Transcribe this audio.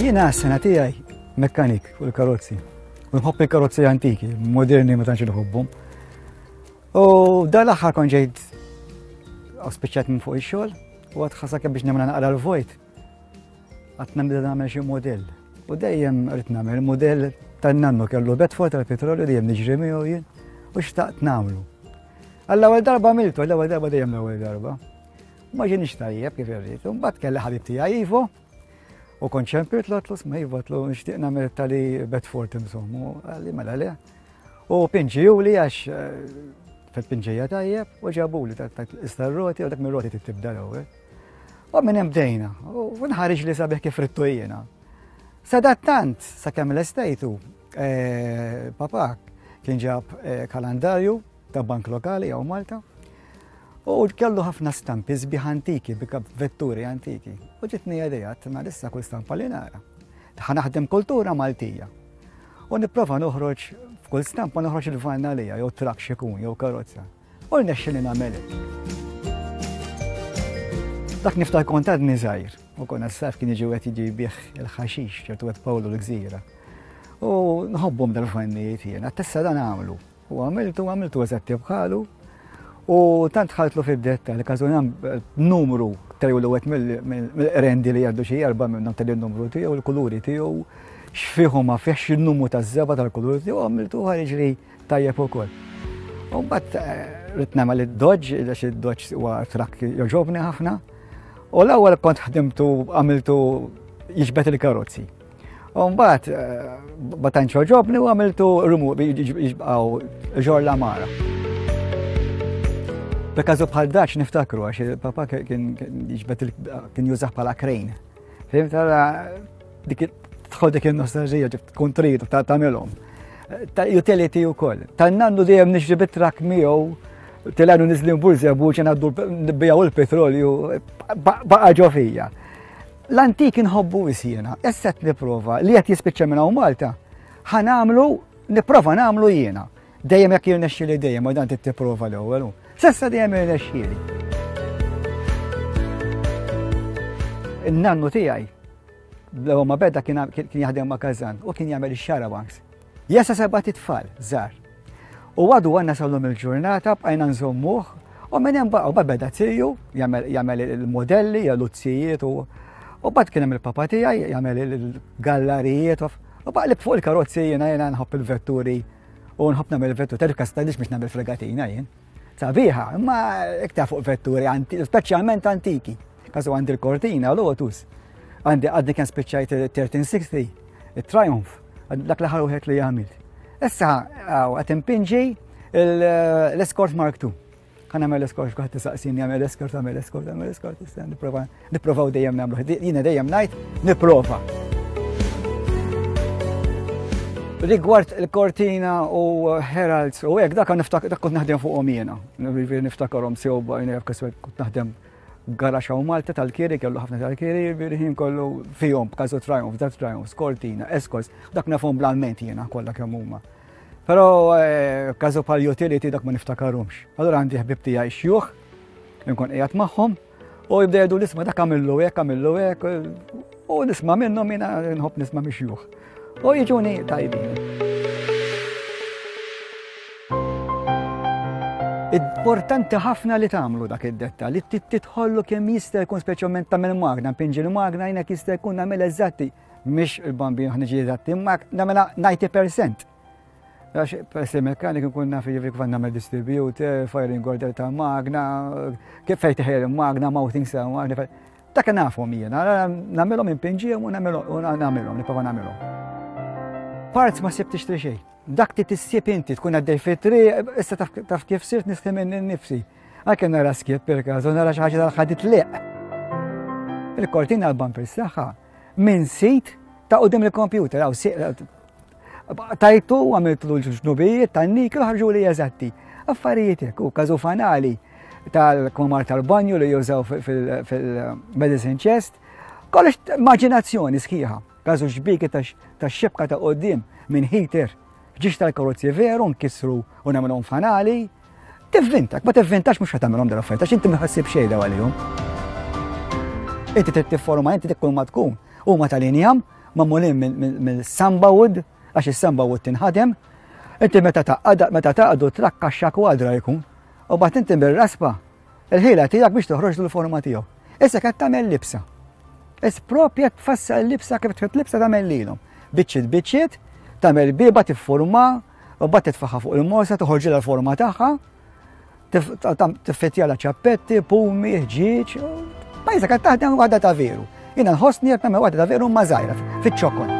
Jiena s-sena tiegħi mekkanik fuq il-karozzi. U nħobb il-karozzi antiki, moderni ma tantx nħobbhom. U dal-aħħar kont ġejt spiċċat minn fuq ix-xogħol u għad ħasak biex nagħmel naqra l-vojt. Qatt nagħmel xi modell. U dejjem rrid nagħmel modell tan-nannu kellu Bedford tal-petrolju dejjem niġri miegħu jien u xtaqt nagħmlu. Għall-ewwel darba għamiltu, għall-ewwel darba dejjem l-ewwel darba. Ma ġienix tajjeb kif irrid. U mbagħad kelli ħabib tiegħi Ivo u kont ċempirt l-otlu sma Ivo tlu nixtieq nagħmel tali Bedford insomma. Għalli mela le. U pinġiju li għax fil-pinġija tajjeb u ġabuli istarroti u dak mir-roti tibda l-ewwel. U minn hemm bdejna u nħareġ li sabiħ kif rittu jiena. Sadattant sakemm l-estejtu papak kien ġab kalendarju ta' bank lokali jew Malta u kellu ħafna stampi sbieħ antiki bika vetturi antiki. U ġitni għadijat ma issa kull stampa li nara. Ħanaħdem kultura Maltija. U nipprova noħroġ f'kull stampa noħroġ il-vannalija jew trak xikun jew karozza. U rnexxi li nagħmel. Dak niftar kont għadni żgħir u konna s-saf kien jiġi qed jiġi bih il-ħaxix ċertu qed Pawlu l-Gżira. U nħobbhom dal-fannijiet jiena, tessa dan għamlu. U għamiltu eżatti bħalu u tant ħaltlu fid-detta li każunam numru tajju l-għet mill-rendi li għaddu xi jarba minnhom tal-numru tiegħu, il-kuluri tiegħu, x'fihom ma fihx in-numru taż-żeba tal-kuluri tiegħu għamiltu ħareġ li tajjeb ukoll. U mbagħad rid nagħmel id-Dodge għax id-Dodge huwa trakk joġobni ħafna. U l-ewwel kont ħdimtu għamiltu jiġbed il-karozzi. U mbagħad batanċ joġobni u għamiltu ġorla mara. B'każu bħal daċ niftakru għax papa kien jużaħ bħala krejn. Fimt tara dik tħol dik in-nostalġija tkun trid tagħmilhom. Utility wkoll. Tan-nannu dejjem nixri bit-trak miegħu tilgħu niżli mburżi abuġi ngħaddu nbijaw il-petrolju baqa' ġo fija. L-antik inħobbu jiena, issa qed nipprova li qed jispiċċa minn hawn Malta. Nipprova nagħmlu jiena. Dejjem jekk jirnexxieli dejjem u dan trid tipprova l-ewwel. Sessa dejjem irnexxieli. In-nannu tiegħi l ma beda kien jaħdem ma' Kazan u kien jagħmel ix-xarabanks. Jesa seba' tfal żgħar. U għadu għandna sawlhom il-ġurnata bqajna nżommuh u minn hemm baqgħu beda tiju jagħmel il-modelli, l-uzzijiet u bad kien hemm il-papa tiegħi jagħmel il-gallarijiet u baqlib fuq il-karozzi jiena nħobb il-vetturi u nħobb nagħmel il-vetturi tarif kastadix biex nagħmel fregatina jien. Sabiħa, imma iktar fuq vetturi speċjalment antiki. Każu għandi l-Cortina, Lotus. Għandi kien spiċċajt 1360, il-Triumph, dak l-aħħar wieħed li għamilt. Issa qed impinġi l-Escort Mark II. Kan nagħmel l-Escort f'kaħ tisaqsini għamel Escort, issa nipprovaw dejjem nagħmlu. Jiena dejjem ngħid nipprova. Rigward il-Cortina u Heralds u hekk dak kont naħdem fuqhom jiena. Niftakarhom sew bajna kont naħdem garax hawn Malta tal-kieri kellu ħafna tal-kieri ħin kollu fihom b'każu Triumph, dak Triumph, Cortina, Escorts, dak nafhom bl-alment jiena kollha kemm huma. Però każu bħal utility dak ma niftakarhomx. Allura għandi ħbib tiegħi xjuħ, inkun qiegħed magħhom u jibda jgħidu l-isma' dak għamillu hekk u nisma' minnhom jiena nħobb nisma' mix-xjuħ. U jiġuni tajbin. Importanti ħafna li tagħmlu dak id-detta li tidħollu kemm jista' jkun speċjalment tagħmel magna, pinġi l-magna jiena jista' jkun nagħmel eżatti mhix il-bambin ħniġi eżatti, imma nagħmilha 90%. Għax peress il-mekkanik nkun naf jiġri kif nagħmel distributor, firing order ta' magna, kif fejn teħel magna, mounting sa' magna. Dak nafhom jiena, nagħmelhom impinġihom u nagħmelhom, nipprova nagħmelhom. Parts ma sibtix tri xejn. Dak ti tissib inti tkun għaddej fit-triq, issa taf kif sirt nistem innifsi. Anke nara skip per każu nara xi ħaġa tal-ħadit leq. Il-Cortina l-bumper saħħa minn sit ta' qudiem il-kompjuter tajtu għamiltu l-ġnubijiet tan-nikel ħarġu li eżatti. Affarijiet hekk u każu fanali tal-komar tal-banju li jużaw fil-medicine chest, kollox immaġinazzjoni sħiħa. Każu xbiki tax-xibka ta' qudiem minn heater ġiex tal-karozzi veru nkissru u nagħmilhom fanali, tivvintak, ma tivvintax mhux qed tagħmilhom dal-affarijiet għax inti ma ħassib xejn għalihom. Inti trid tifforma inti tkun ma tkun huma tal-injam mamulin mill-samba wood, għax is-samba wood tinħadem, inti meta taqdu trakkaxxa kwadra jkun, u bat inti bil-raspa, il-ħila tiegħek biex toħroġ l-forma tiegħu. Issa qed tagħmel libsa. Propja tfassal l-libsa kif tħed libsa tagħmel lilhom. Biċċiet, tagħmel biba tiffurma, u bat titfaħħa fuq il-morsa, toħorġilha l-forma tagħha, tiffettjala ċappetti, pumi, ħġieġ, ma jisa qed taħdem waħda ta' veru. Jiena nħossni jekk nagħmel waħda ta' veru ma' żgħira fiċ-ċokol.